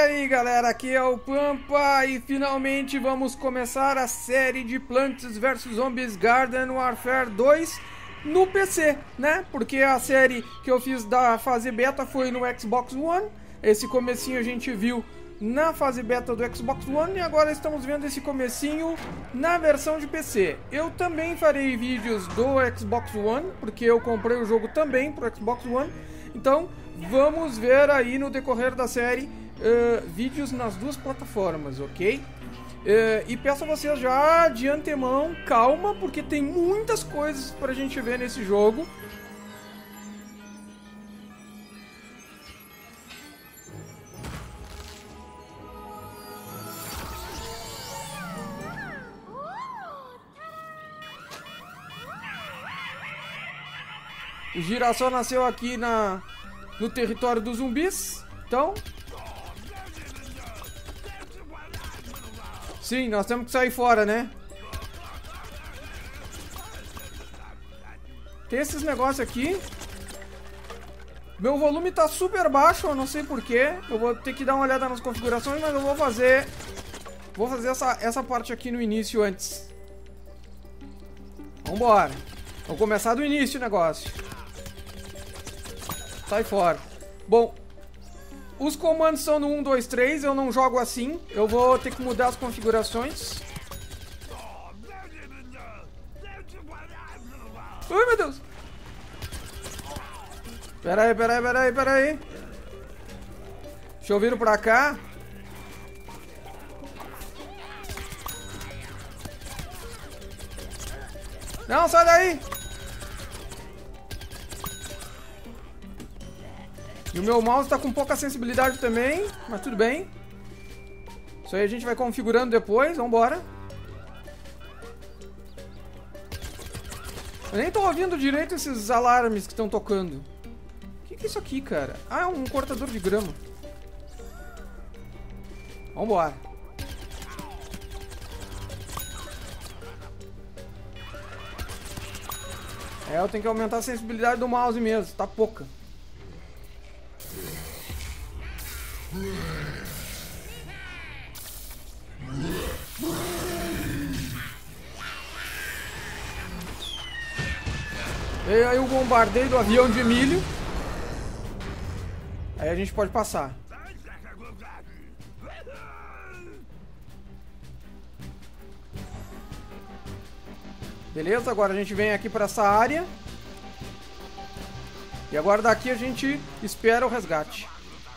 aí galera, aqui é o Pampa e finalmente vamos começar a série de Plants vs Zombies Garden Warfare 2 no PC, né? Porque a série que eu fiz da fase beta foi no Xbox One. Esse comecinho a gente viu na fase beta do Xbox One e agora estamos vendo esse comecinho na versão de PC. Eu também farei vídeos do Xbox One, porque eu comprei o jogo também para o Xbox One. Então vamos ver aí no decorrer da série vídeos nas duas plataformas, ok? E peço a vocês já de antemão, calma, porque tem muitas coisas pra gente ver nesse jogo. O Girassol nasceu aqui no território dos zumbis, então... Sim, nós temos que sair fora, né? Tem esses negócios aqui. Meu volume tá super baixo, eu não sei porquê. Eu vou ter que dar uma olhada nas configurações, mas eu vou fazer... Vou fazer essa parte aqui no início antes. Vambora. Vamos começar do início o negócio. Sai fora. Bom... Os comandos são no 1, 2, 3, eu não jogo assim, eu vou ter que mudar as configurações. Ai, meu Deus! Pera aí. Deixa eu vir pra cá. Não, sai daí! E o meu mouse tá com pouca sensibilidade também, mas tudo bem. Isso aí a gente vai configurando depois, vambora. Eu nem tô ouvindo direito esses alarmes que estão tocando. O que é isso aqui, cara? Ah, é um cortador de grama. Vambora. Eu tenho que aumentar a sensibilidade do mouse mesmo, tá pouca. Veio aí o bombardeio do avião de milho. Aí a gente pode passar. Beleza, agora a gente vem aqui para essa área. E agora daqui a gente espera o resgate.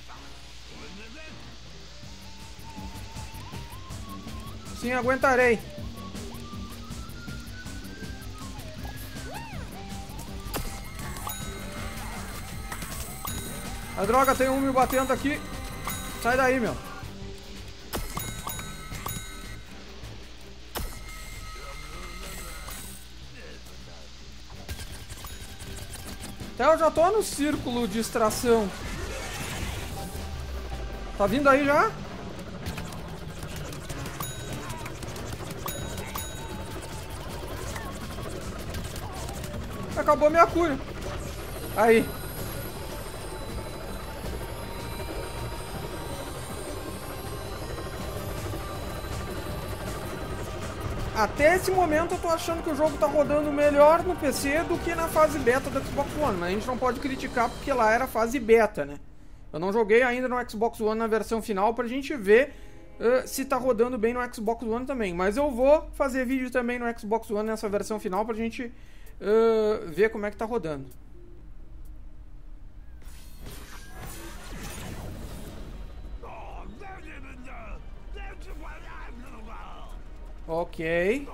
Sim, aguentarei. A droga, tem um me batendo aqui. Sai daí, meu. Até eu já tô no círculo de extração. Tá vindo aí já? Acabou minha cura. Aí. Até esse momento eu tô achando que o jogo tá rodando melhor no PC do que na fase beta do Xbox One. Mas a gente não pode criticar porque lá era fase beta, né? Eu não joguei ainda no Xbox One na versão final pra gente ver se tá rodando bem no Xbox One também. Mas eu vou fazer vídeo também no Xbox One nessa versão final pra gente... ver como é que tá rodando. Ok.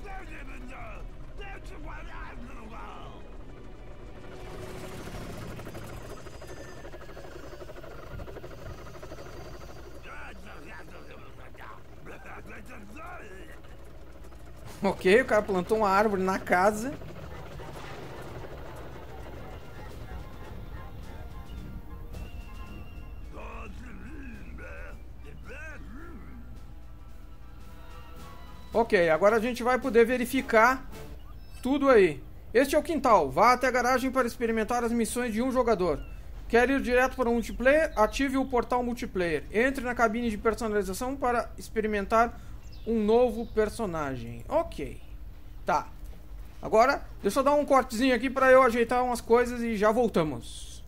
Ok, o cara plantou uma árvore na casa. Ok, agora a gente vai poder verificar tudo aí. Este é o quintal. Vá até a garagem para experimentar as missões de um jogador. Quer ir direto para o multiplayer? Ative o portal multiplayer. Entre na cabine de personalização para experimentar um novo personagem. Ok. Tá. Agora, deixa eu dar um cortezinho aqui para eu ajeitar umas coisas e já voltamos.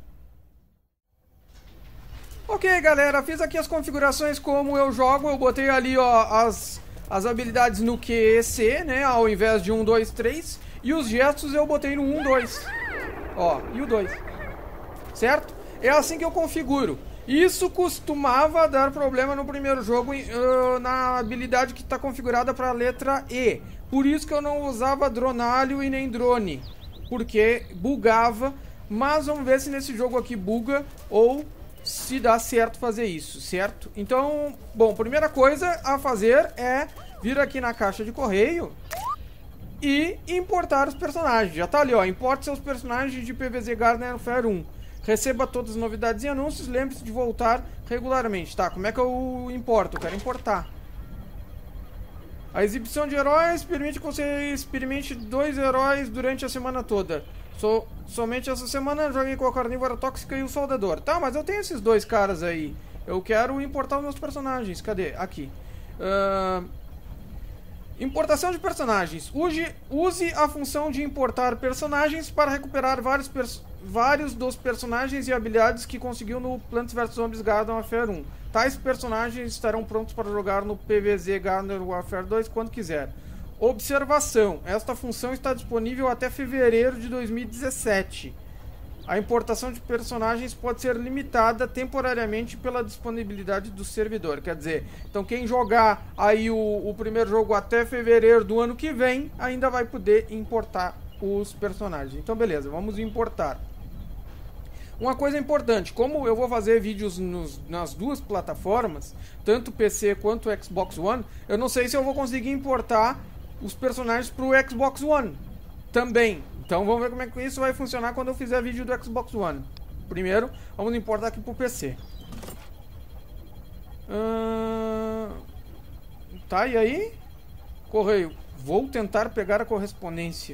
Ok, galera. Fiz aqui as configurações como eu jogo. Eu botei ali, ó, as habilidades no QEC, né? Ao invés de 1, 2, 3. E os gestos eu botei no 1, 2. Ó, e o 2. Certo? É assim que eu configuro. Isso costumava dar problema no primeiro jogo na habilidade que está configurada para a letra E. Por isso que eu não usava dronalho e nem drone. Porque bugava. Mas vamos ver se nesse jogo aqui buga ou se dá certo fazer isso, certo? Então, bom, primeira coisa a fazer é vir aqui na caixa de correio e importar os personagens. Já tá ali, ó. Importe seus personagens de PvZ Garden Warfare 1. Receba todas as novidades e anúncios. Lembre-se de voltar regularmente. Tá, como é que eu importo? Eu quero importar. A exibição de heróis permite que você experimente 2 heróis durante a semana toda. Somente essa semana eu joguei com a Carnívora Tóxica e o Soldador. Tá, mas eu tenho esses 2 caras aí. Eu quero importar os meus personagens. Cadê? Aqui. Importação de personagens. Use a função de importar personagens para recuperar vários dos personagens e habilidades que conseguiu no Plants vs Zombies Garden Warfare 1. Tais personagens estarão prontos para jogar no PvZ Garden Warfare 2 quando quiser. Observação. Esta função está disponível até fevereiro de 2017. A importação de personagens pode ser limitada temporariamente pela disponibilidade do servidor. Quer dizer, então quem jogar aí o primeiro jogo até fevereiro do ano que vem, ainda vai poder importar os personagens. Então beleza, vamos importar. Uma coisa importante, como eu vou fazer vídeos nas 2 plataformas, tanto PC quanto Xbox One, eu não sei se eu vou conseguir importar os personagens para o Xbox One também. Então vamos ver como é que isso vai funcionar quando eu fizer vídeo do Xbox One. Primeiro, vamos importar aqui pro PC. Tá, e aí? Correio. Vou tentar pegar a correspondência.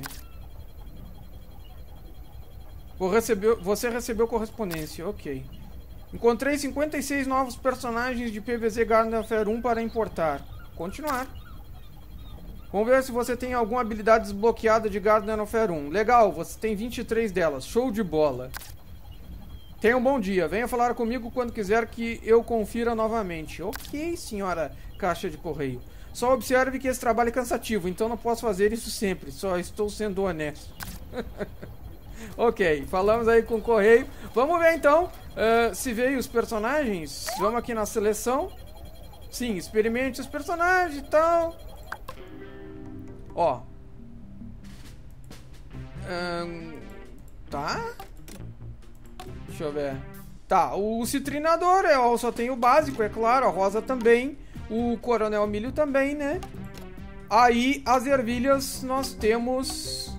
Você recebeu correspondência, ok. Encontrei 56 novos personagens de PvZ Garden Warfare 1 para importar. Continuar. Vamos ver se você tem alguma habilidade desbloqueada de Garden Warfare 1. Legal, você tem 23 delas. Show de bola. Tenha um bom dia. Venha falar comigo quando quiser que eu confira novamente. Ok, senhora caixa de correio. Só observe que esse trabalho é cansativo, então não posso fazer isso sempre. Só estou sendo honesto. Ok, falamos aí com o correio. Vamos ver então se veio os personagens. Vamos aqui na seleção. Sim, experimente os personagens e tal. Ó. Tá. Deixa eu ver. Tá, o citrinador só tem o básico, é claro. A rosa também. O coronel milho também, né? Aí, as ervilhas, nós temos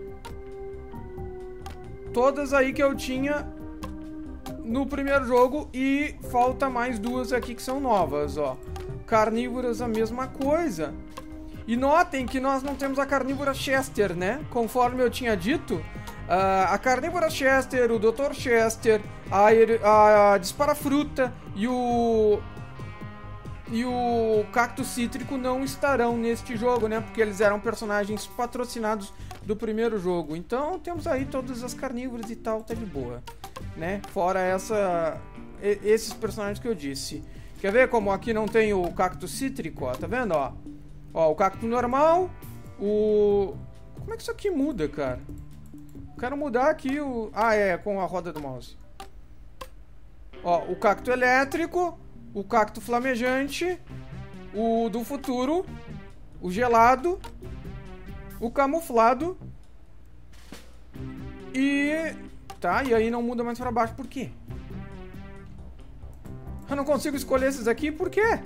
todas aí que eu tinha no primeiro jogo. E falta mais 2 aqui que são novas, ó. Carnívoras, a mesma coisa. E notem que nós não temos a Carnívora Chester, né? Conforme eu tinha dito, a Carnívora Chester, o Dr. Chester, a Disparafruta e o Cacto Cítrico não estarão neste jogo, né? Porque eles eram personagens patrocinados do primeiro jogo. Então temos aí todas as carnívoras e tal, tá de boa, né? Fora esses personagens que eu disse. Quer ver como aqui não tem o Cacto Cítrico, ó? Tá vendo, ó? Ó, o cacto normal, como é que isso aqui muda, cara? Quero mudar aqui o... Ah, é, com a roda do mouse. Ó, o cacto elétrico, o cacto flamejante, o do futuro, o gelado, o camuflado e... Tá, e aí não muda mais pra baixo, por quê? Eu não consigo escolher esses aqui, por quê?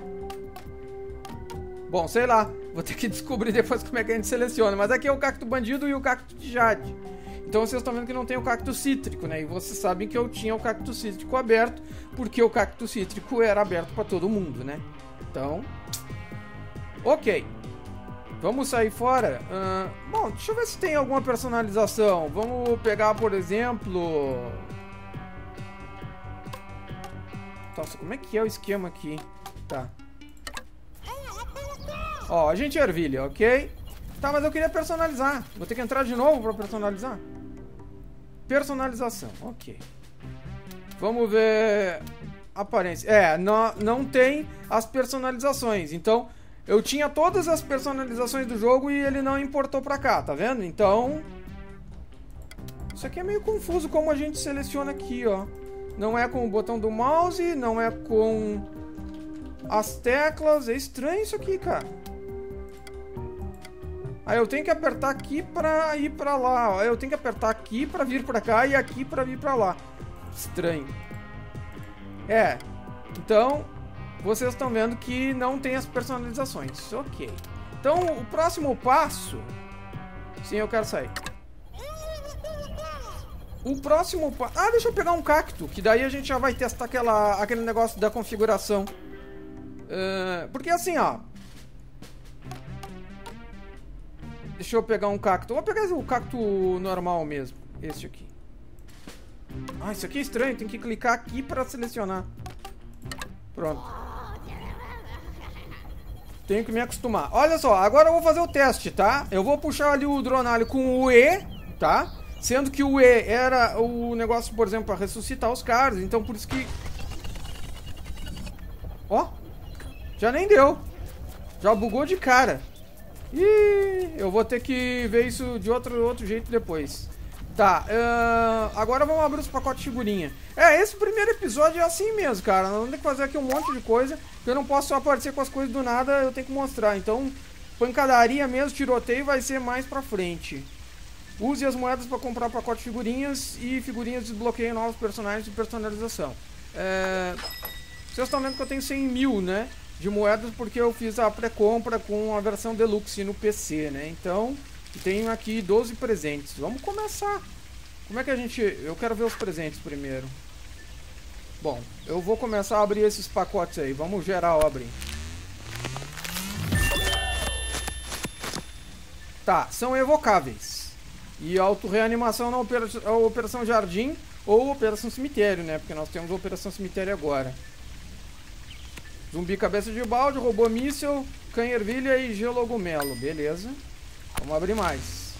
Bom, sei lá, vou ter que descobrir depois como é que a gente seleciona. Mas aqui é o cacto bandido e o cacto de jade. Então vocês estão vendo que não tem o cacto cítrico, né? E vocês sabem que eu tinha o cacto cítrico aberto, porque o cacto cítrico era aberto para todo mundo, né? Então, ok. Vamos sair fora. Bom, deixa eu ver se tem alguma personalização. Vamos pegar, por exemplo... Nossa, como é que é o esquema aqui? Tá. Ó, agente ervilha, ok? Tá, mas eu queria personalizar. Vou ter que entrar de novo pra personalizar? Personalização, ok. Vamos ver... Aparência. É, não tem as personalizações. Então, eu tinha todas as personalizações do jogo e ele não importou pra cá, tá vendo? Então... Isso aqui é meio confuso como a gente seleciona aqui, ó. Não é com o botão do mouse, não é com as teclas. É estranho isso aqui, cara. Aí eu tenho que apertar aqui pra ir pra lá, ó. Eu tenho que apertar aqui pra vir pra cá e aqui pra vir pra lá. Estranho. É. Então, vocês estão vendo que não tem as personalizações. Ok. Então, o próximo passo... Sim, eu quero sair. O próximo passo... Ah, deixa eu pegar um cacto, que daí a gente já vai testar aquele negócio da configuração. Porque assim, ó... Deixa eu pegar um cacto. Vou pegar o cacto normal mesmo. Esse aqui. Ah, isso aqui é estranho. Tem que clicar aqui pra selecionar. Pronto. Tenho que me acostumar. Olha só, agora eu vou fazer o teste, tá? Eu vou puxar ali o Dronalho com o E, tá? Sendo que o E era o negócio, por exemplo, para ressuscitar os caras. Então por isso que... Ó. Já nem deu. Já bugou de cara. Ih, eu vou ter que ver isso de outro jeito depois. Tá, agora vamos abrir os pacotes de figurinha. Esse primeiro episódio é assim mesmo, cara. Nós vamos ter que fazer aqui um monte de coisa. Eu não posso só aparecer com as coisas do nada, eu tenho que mostrar. Então, pancadaria mesmo, tiroteio vai ser mais pra frente. Use as moedas para comprar pacote de figurinhas e figurinhas desbloqueiam novos personagens de personalização. Vocês estão vendo que eu tenho 100 mil, né? De moedas porque eu fiz a pré-compra com a versão Deluxe no PC, né? Então, tenho aqui 12 presentes. Vamos começar. Como é que a gente... Eu quero ver os presentes primeiro. Bom, eu vou começar a abrir esses pacotes aí. Vamos geral abrir. Tá, são evocáveis. E auto-reanimação na Operação Jardim ou Operação Cemitério, né? Porque nós temos a Operação Cemitério agora. Zumbi cabeça de balde, robô míssil, canha ervilha e gelogumelo. Beleza. Vamos abrir mais.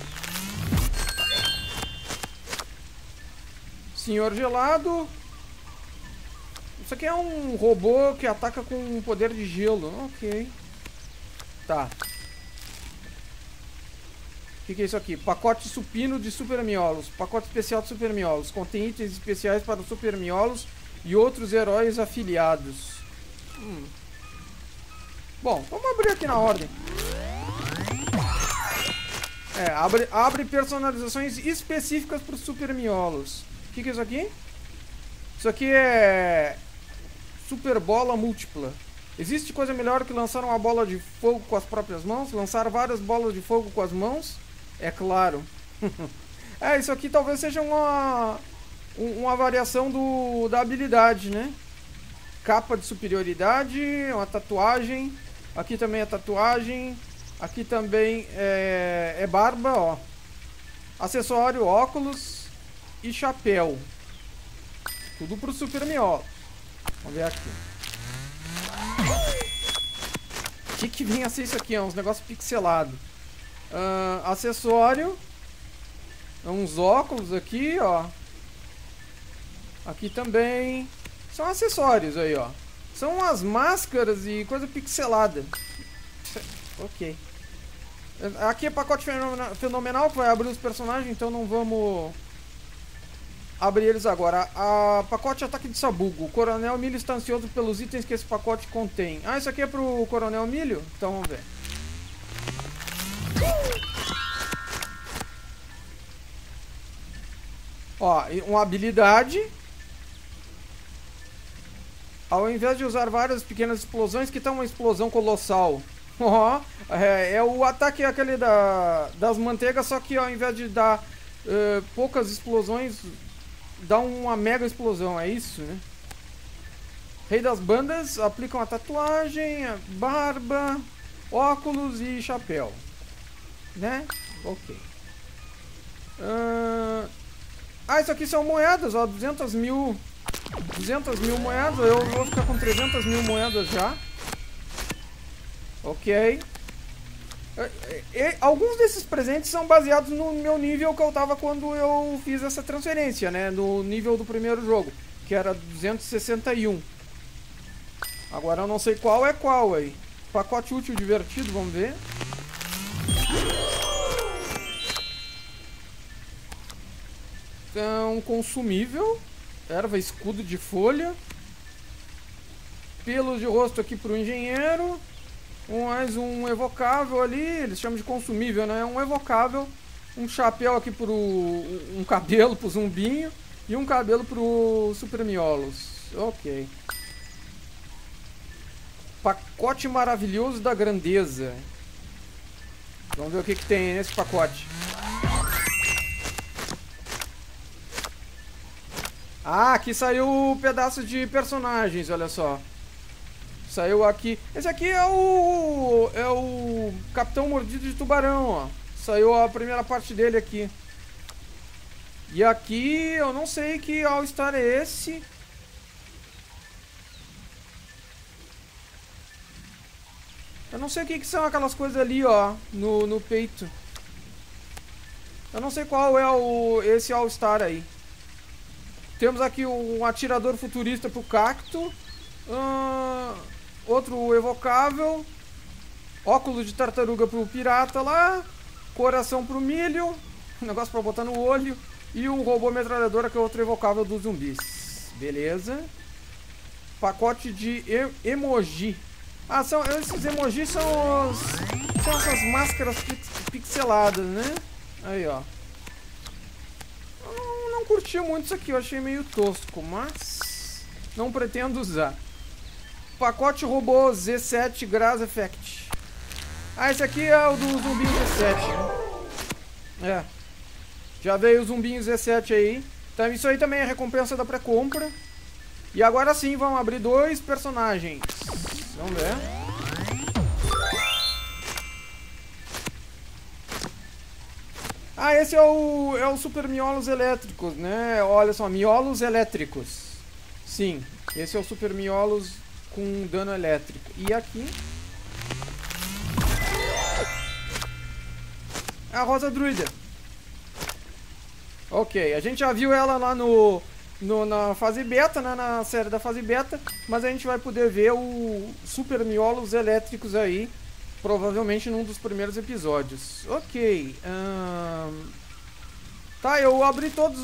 Senhor gelado. Isso aqui é um robô que ataca com poder de gelo. Ok. Tá. O que é isso aqui? Pacote supino de super miolos. Pacote especial de super miolos. Contém itens especiais para os super miolos e outros heróis afiliados. Bom, vamos abrir aqui na ordem. Abre personalizações específicas para os super miolos. O que é isso aqui? Isso aqui é super bola múltipla. Existe coisa melhor que lançar uma bola de fogo com as próprias mãos? Lançar várias bolas de fogo com as mãos? É claro. Isso aqui talvez seja uma variação da habilidade, né? Capa de superioridade, uma tatuagem. Aqui também é tatuagem. Aqui também é barba, ó. Acessório, óculos e chapéu. Tudo pro super miolo. Vamos ver aqui. O que vem a ser isso aqui? É uns negócios pixelados. Acessório. Uns óculos aqui, ó. Aqui também. São acessórios aí, ó. São as máscaras e coisa pixelada. Ok. Aqui é pacote fenomenal que vai abrir os personagens, então não vamos abrir eles agora. Pacote ataque de sabugo. O Coronel Milho está ansioso pelos itens que esse pacote contém. Isso aqui é pro Coronel Milho? Então vamos ver. Ó, uma habilidade. Ao invés de usar várias pequenas explosões, que tá uma explosão colossal. Ó, é o ataque aquele das manteigas, só que ao invés de dar poucas explosões, dá uma mega explosão, é isso, né? Rei das bandas, aplica uma tatuagem, barba, óculos e chapéu. Né? Ok. Isso aqui são moedas, ó, 200 mil 200 mil moedas. Eu vou ficar com 300 mil moedas já. Ok. Alguns desses presentes são baseados no meu nível que eu tava quando eu fiz essa transferência, né? No nível do primeiro jogo, que era 261. Agora eu não sei qual é qual aí. Pacote útil divertido, vamos ver. Então, consumível. Erva, escudo de folha. Pelos de rosto aqui pro engenheiro. Mais um evocável ali. Eles chamam de consumível, né? Um evocável. Um chapéu aqui pro... Um cabelo pro zumbinho. E um cabelo pro super miolos. Ok. Pacote maravilhoso da grandeza. Vamos ver o que tem nesse pacote. Ah, aqui saiu um pedaço de personagens, olha só. Saiu aqui. Esse aqui é o Capitão Mordido de Tubarão, ó. Saiu a primeira parte dele aqui. E aqui eu não sei que All-Star é esse. Eu não sei o que são aquelas coisas ali, ó, no peito. Eu não sei qual é esse All-Star aí. Temos aqui um atirador futurista pro cacto. Outro evocável. Óculos de tartaruga pro pirata lá. Coração pro milho. Um negócio pra botar no olho. E um robô metralhadora que é outro evocável dos zumbis. Beleza. Pacote de emoji. Ah, esses emojis são essas máscaras pixeladas, né? Aí, ó. Eu não curti muito isso aqui, eu achei meio tosco, mas não pretendo usar. Pacote robô Z7 Grass Effect. Ah, esse aqui é o do zumbinho Z7, né? É. Já veio o zumbinho Z7 aí. Então isso aí também é recompensa da pré-compra. E agora sim, vamos abrir 2 personagens. Vamos ver. Ah, esse é o Super Miolos Elétricos, né? Olha só, Miolos Elétricos. Sim, esse é o Super Miolos com dano elétrico. E aqui... a Rosa Druida. Ok, a gente já viu ela lá na fase beta, né, na série da fase beta, mas a gente vai poder ver o Super Miolos Elétricos aí, provavelmente num dos primeiros episódios. Ok, tá, eu abri todos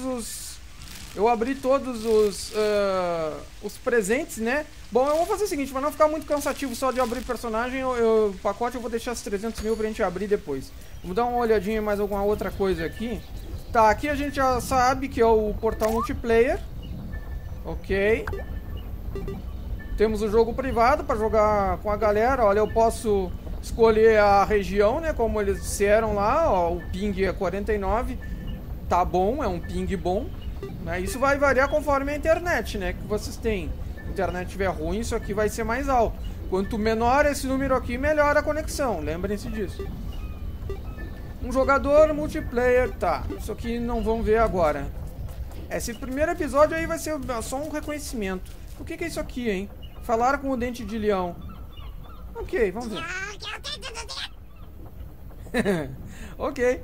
os presentes, né? Bom, eu vou fazer o seguinte, para não ficar muito cansativo só de abrir personagem, o pacote eu vou deixar esses 300 mil pra gente abrir depois. Vamos dar uma olhadinha em mais alguma outra coisa aqui. Tá, aqui a gente já sabe que é o portal multiplayer. Ok. Temos o jogo privado para jogar com a galera. Olha, eu posso escolher a região, né? Como eles disseram lá, ó, o ping é 49. Tá bom, é um ping bom, né? Isso vai variar conforme a internet, né? Que vocês têm. Se a internet estiver ruim, isso aqui vai ser mais alto. Quanto menor esse número aqui, melhor a conexão. Lembrem-se disso. Um jogador multiplayer, tá. Isso aqui não vamos ver agora. Esse primeiro episódio aí vai ser só um reconhecimento. O que é isso aqui, hein? Falar com o dente de leão. Ok, vamos ver. Ok.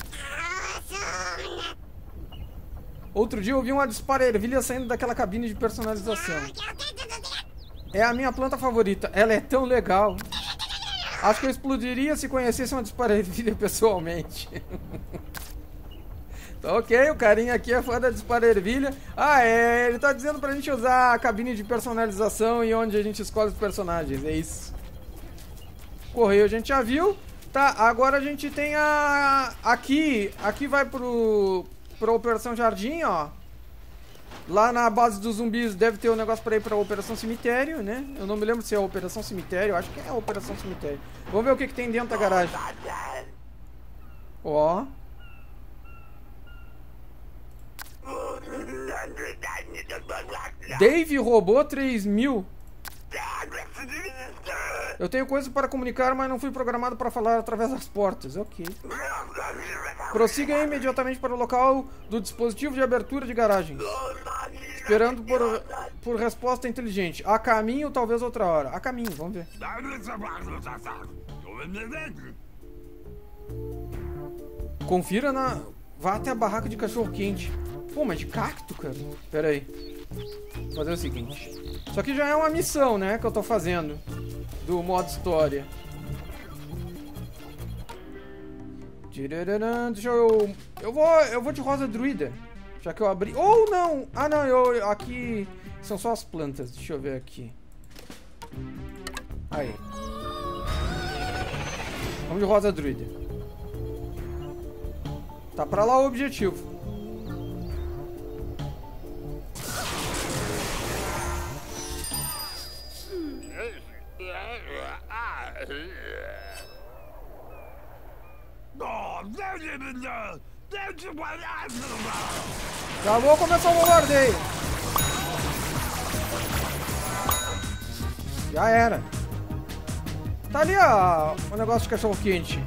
Outro dia eu vi uma disparervilha saindo daquela cabine de personalização. É a minha planta favorita. Ela é tão legal. Acho que eu explodiria se conhecesse uma disparervilha pessoalmente. Ok, o carinha aqui é fã da disparervilha. Ah, ele tá dizendo pra gente usar a cabine de personalização e onde a gente escolhe os personagens, é isso. Correio a gente já viu. Tá, agora a gente tem a... Aqui vai pra Operação Jardim, ó. Lá na base dos zumbis deve ter um negócio pra ir pra Operação Cemitério, né? Eu não me lembro se é a Operação Cemitério, acho que é a Operação Cemitério. Vamos ver o que tem dentro da garagem. Ó. Dave Robô 3000. Eu tenho coisa para comunicar, mas não fui programado para falar através das portas. Ok. Prossiga imediatamente para o local do dispositivo de abertura de garagem. Esperando por por resposta inteligente. A caminho, talvez outra hora. A caminho, vamos ver. Confira na... Vá até a barraca de cachorro-quente. Pô, mas de cacto, cara? Pera aí. Vou fazer o seguinte. Isso aqui já é uma missão, né? Que eu tô fazendo. Do modo história. Deixa eu... Eu vou de rosa druida. Já que eu abri... Ou não! Ah, não. Aqui... São só as plantas. Deixa eu ver aqui. Aí. Vamos de rosa druida. Tá pra lá o objetivo. Já vou começar o bombardeio. Já era. Tá ali o negócio de cachorro quente.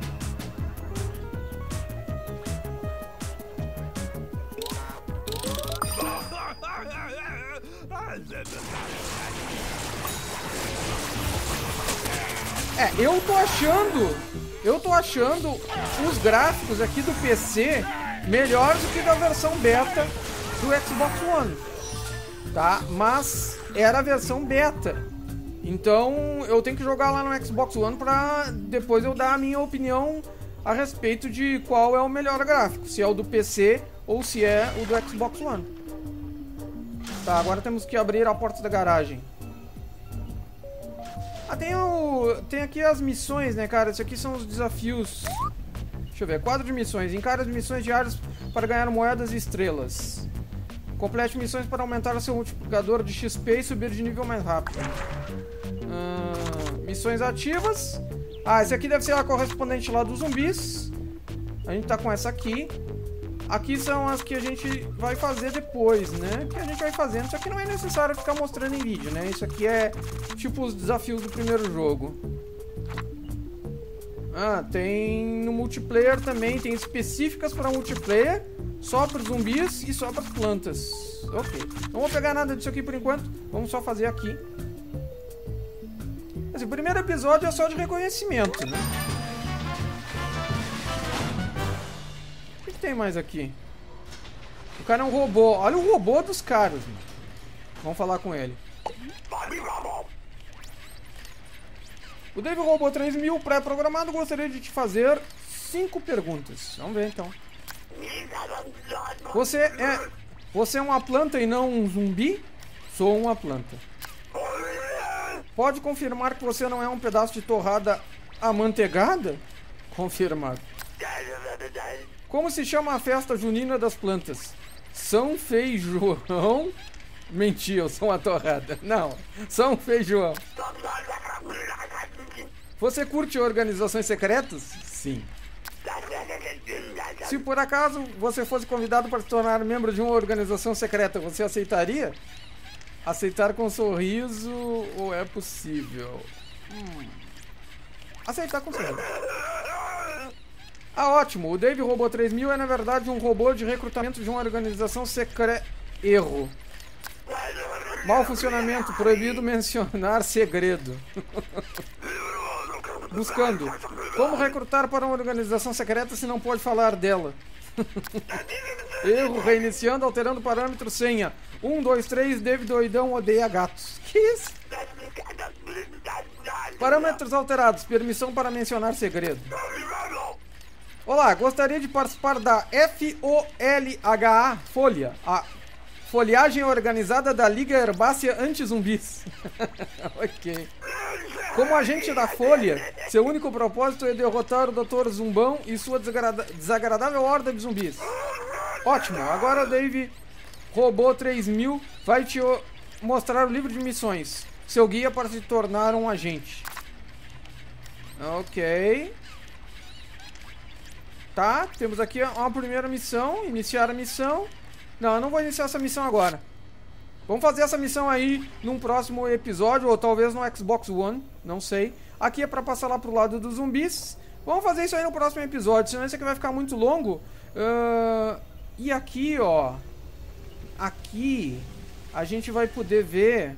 Eu tô achando os gráficos aqui do PC melhores do que da versão beta do Xbox One, tá? Mas era a versão beta, então eu tenho que jogar lá no Xbox One pra depois eu dar a minha opinião a respeito de qual é o melhor gráfico, se é o do PC ou se é o do Xbox One. Tá, agora temos que abrir a porta da garagem. Ah, tem aqui as missões, né, cara? Esses aqui são os desafios. Deixa eu ver, quadro de missões. Encare as missões diárias para ganhar moedas e estrelas. Complete missões para aumentar seu multiplicador de XP e subir de nível mais rápido. Missões ativas. Ah, esse aqui deve ser a correspondente lá dos zumbis. A gente tá com essa aqui. Aqui são as que a gente vai fazer depois, né? Que a gente vai fazendo. Isso aqui não é necessário ficar mostrando em vídeo, né? Isso aqui é tipo os desafios do primeiro jogo. Ah, tem no multiplayer também. Tem específicas para multiplayer. Só para os zumbis e só para as plantas. Ok. Não vou pegar nada disso aqui por enquanto. Vamos só fazer aqui. Esse primeiro episódio é só de reconhecimento, né? O que tem mais aqui? O cara é um robô. Olha o robô dos caras, mano. Vamos falar com ele. O Dave Robô 3000 pré-programado gostaria de te fazer 5 perguntas. Vamos ver então. Você é uma planta e não um zumbi? Sou uma planta. Pode confirmar que você não é um pedaço de torrada amanteigada? Confirmado. Como se chama a festa junina das plantas? São Feijão? Menti, eu sou uma torrada. Não, São Feijão. Você curte organizações secretas? Sim. Se por acaso você fosse convidado para se tornar membro de uma organização secreta, você aceitaria? Aceitar com um sorriso ou é possível? Aceitar com sorriso. Ah, ótimo. O Dave Robô 3000 é, na verdade, um robô de recrutamento de uma organização secreta. Erro. Mau funcionamento. Proibido mencionar segredo. Buscando. Como recrutar para uma organização secreta se não pode falar dela? Erro. Reiniciando, alterando parâmetro, senha. 1, 2, 3, Dave Doidão odeia gatos. Que isso? Parâmetros alterados. Permissão para mencionar segredo. Olá, gostaria de participar da FOLHA, Folha, a folhagem organizada da Liga Herbácea Anti-Zumbis. Ok. Como agente da Folha, seu único propósito é derrotar o Dr. Zumbão e sua desagradável horda de zumbis. Ótimo, agora o Dave Robô 3000 vai te mostrar o livro de missões. Seu guia para se tornar um agente. Ok. Tá, temos aqui uma primeira missão. Iniciar a missão. Não, eu não vou iniciar essa missão agora. Vamos fazer essa missão aí num próximo episódio, ou talvez no Xbox One, não sei. Aqui é pra passar lá pro lado dos zumbis. Vamos fazer isso aí no próximo episódio, senão esse aqui vai ficar muito longo. E aqui, ó. Aqui a gente vai poder ver...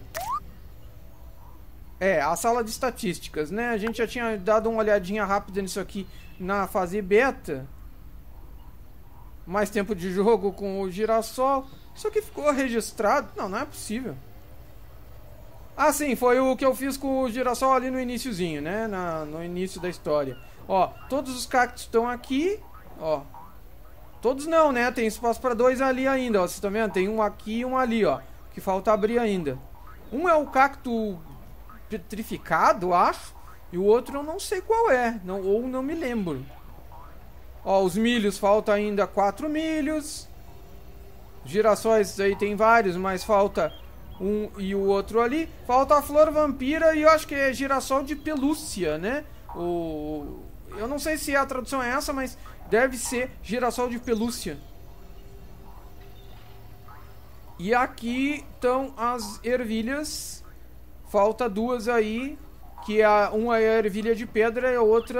a sala de estatísticas, né? A gente já tinha dado uma olhadinha rápida nisso aqui na fase beta. Mais tempo de jogo com o girassol. Isso aqui ficou registrado? Não, não é possível. Ah, sim, foi o que eu fiz com o girassol ali no iniciozinho, né? No início da história. Ó, todos os cactos estão aqui. Ó. Todos não, né? Tem espaço para 2 ali ainda, ó. Vocês estão vendo? Tem um aqui e um ali, ó. Que falta abrir ainda. Um é o cacto petrificado, acho. E o outro eu não sei qual é. Ou não me lembro. Ó, os milhos, falta ainda 4 milhos. Girassóis aí tem vários, mas falta um e o outro ali. Falta a flor vampira e eu acho que é girassol de pelúcia, né? Eu não sei se a tradução é essa, mas deve ser girassol de pelúcia. E aqui estão as ervilhas. Falta 2 aí, que uma é a ervilha de pedra e a outra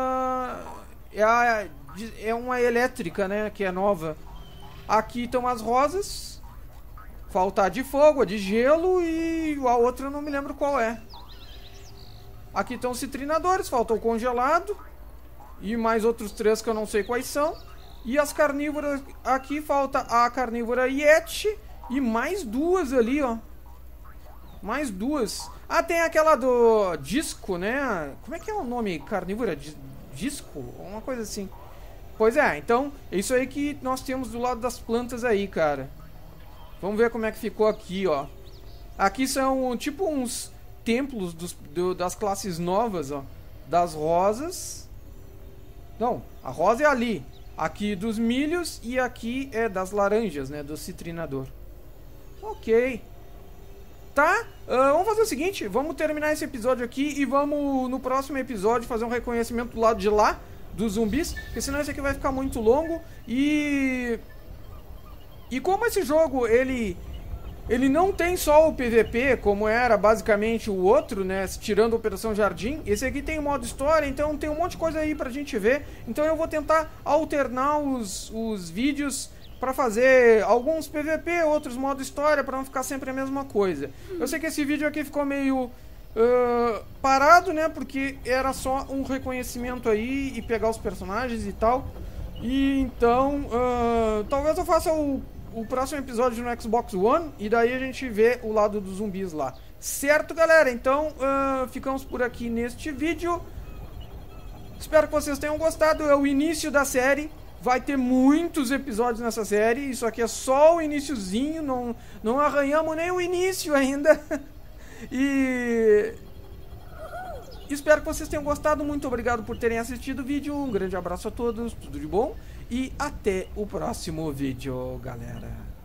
é uma elétrica, né, que é nova. Aqui estão as rosas. Falta a de fogo, a de gelo e a outra eu não me lembro qual é. Aqui estão os citrinadores, falta o congelado. E mais outros 3 que eu não sei quais são. E as carnívoras, aqui falta a carnívora Yeti. E mais 2 ali, ó. Mais 2. Ah, tem aquela do disco, né? Como é que é o nome? Carnívora disco? Uma coisa assim. Pois é, então, é isso aí que nós temos do lado das plantas aí, cara. Vamos ver como é que ficou aqui, ó. Aqui são tipo uns templos das classes novas, ó. Das rosas. Não, a rosa é ali. Aqui dos milhos e aqui é das laranjas, né? Do citrinador. Ok. Tá? Vamos fazer o seguinte, vamos terminar esse episódio aqui e vamos no próximo episódio fazer um reconhecimento do lado de lá dos zumbis, porque senão esse aqui vai ficar muito longo. E como esse jogo, ele não tem só o PVP, como era basicamente o outro, né, tirando a Operação Jardim. Esse aqui tem o modo história, então tem um monte de coisa aí pra gente ver. Então eu vou tentar alternar os vídeos pra fazer alguns PVP, outros modo história, pra não ficar sempre a mesma coisa. Eu sei que esse vídeo aqui ficou meio parado, né, porque era só um reconhecimento aí e pegar os personagens e tal. E então, talvez eu faça o próximo episódio no Xbox One e daí a gente vê o lado dos zumbis lá. Certo, galera? Então, ficamos por aqui neste vídeo. Espero que vocês tenham gostado. É o início da série. Vai ter muitos episódios nessa série. Isso aqui é só o iniciozinho. Não arranhamos nem o início ainda. E espero que vocês tenham gostado. Muito obrigado por terem assistido o vídeo. Um grande abraço a todos. Tudo de bom. E até o próximo vídeo, galera.